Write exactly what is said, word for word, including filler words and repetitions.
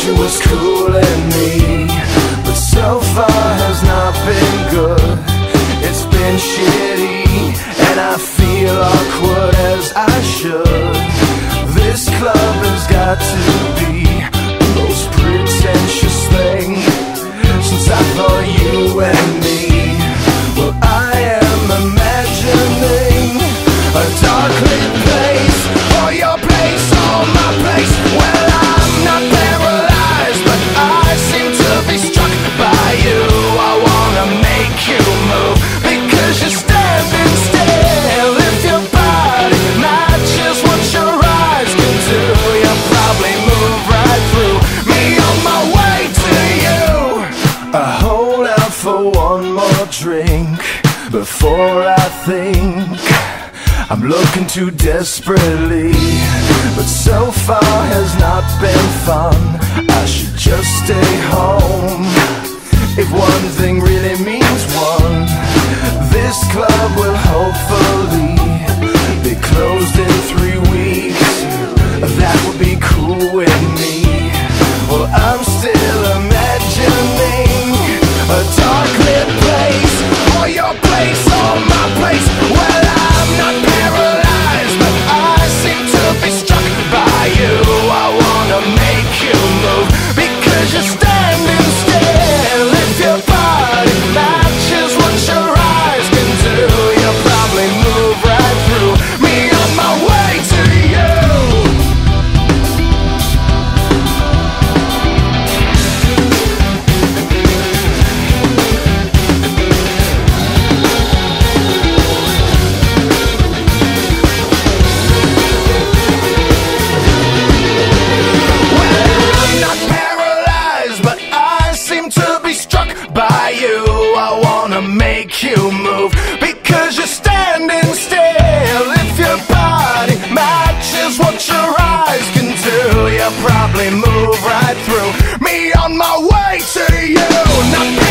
she was cooling me, but so far has not been good. It's been shitty, and I feel awkward as I should. This club has got to be the most pretentious thing since I thought you and me. Well, I am imagining a dark lit place, or your place, or my place. Well, I'm not paralyzed, but I seem to be struck by you. I wanna make you move, because you're standing still. If your body matches what your eyes can do, you'll probably move right through me on my way to you. I hold out for one more drink before I think I'm looking too desperately, but so far has not been fun. I should just stay home. If one thing really means one, this club will hopefully be closed in three weeks. That would be cool with me. Well, I'm still imagining a dark lit place, or your place, or my place. Well, I'm not paralyzed, but I seem to be struck by you. I wanna make you move, because you're standing still. If your body matches what your eyes can do, you'll probably move right through me on my way to you. Make you move, because you're standing still. If your body matches what your eyes can do, you'll probably move right through me on my way to you. Not